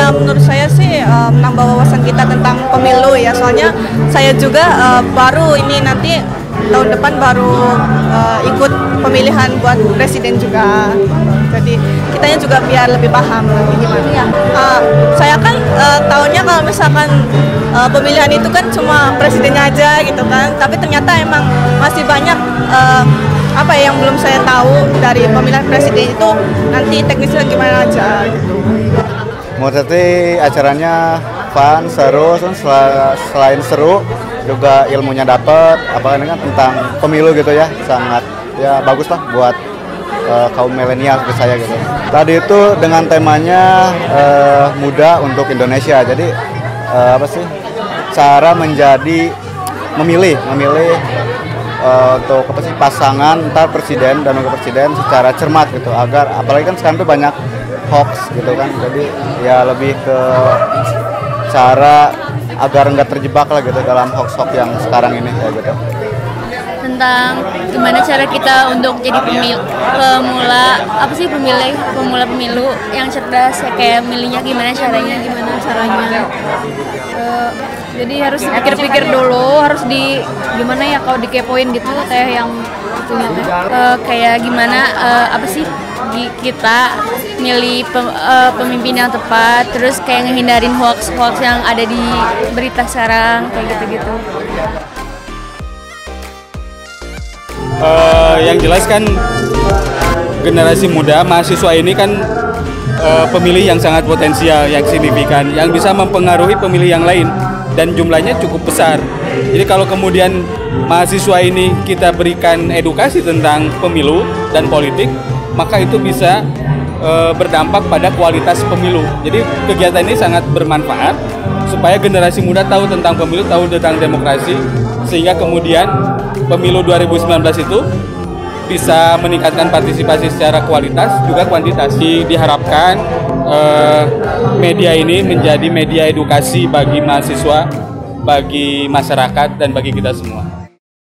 menurut saya sih menambah wawasan kita tentang pemilu ya. Soalnya saya juga baru ini nanti tahun depan baru ikut pemilihan buat presiden juga. Jadi kitanya juga biar lebih paham lagi gimana. Ya. Saya kan tahunya kalau misalkan pemilihan itu kan cuma presidennya aja gitu kan. Tapi ternyata emang masih banyak apa ya yang belum saya tahu dari pemilihan presiden itu nanti teknisnya gimana aja gitu. Menurut saya acaranya fun, seru, selain seru juga ilmunya dapat, apalagi kan tentang pemilu gitu ya, sangat ya bagus lah buat kaum milenial seperti saya gitu. Tadi itu dengan temanya muda untuk Indonesia, jadi apa sih cara menjadi memilih untuk apa sih pasangan antar presiden dan wakil presiden secara cermat gitu, agar apalagi kan sekarang tuh banyak hoax gitu kan, jadi ya lebih ke cara agar nggak terjebak lah gitu dalam hoax-hoax yang sekarang ini ya gitu. Tentang gimana cara kita untuk jadi pemula pemilu yang cerdas ya, kayak milihnya gimana caranya. Jadi harus pikir-pikir dulu, harus gimana ya kalau dikepoin gitu kayak yang itunya kayak gimana apa sih kita milih pemimpin yang tepat, terus kayak ngehindarin hoax yang ada di berita sekarang kayak gitu-gitu. Yang jelas kan generasi muda mahasiswa ini kan pemilih yang sangat potensial, yang signifikan, yang bisa mempengaruhi pemilih yang lain dan jumlahnya cukup besar. Jadi kalau kemudian mahasiswa ini kita berikan edukasi tentang pemilu dan politik, maka itu bisa berdampak pada kualitas pemilu. Jadi kegiatan ini sangat bermanfaat supaya generasi muda tahu tentang pemilu, tahu tentang demokrasi, sehingga kemudian pemilu 2019 itu bisa meningkatkan partisipasi secara kualitas juga kuantitas. Diharapkan media ini menjadi media edukasi bagi mahasiswa, bagi masyarakat, dan bagi kita semua.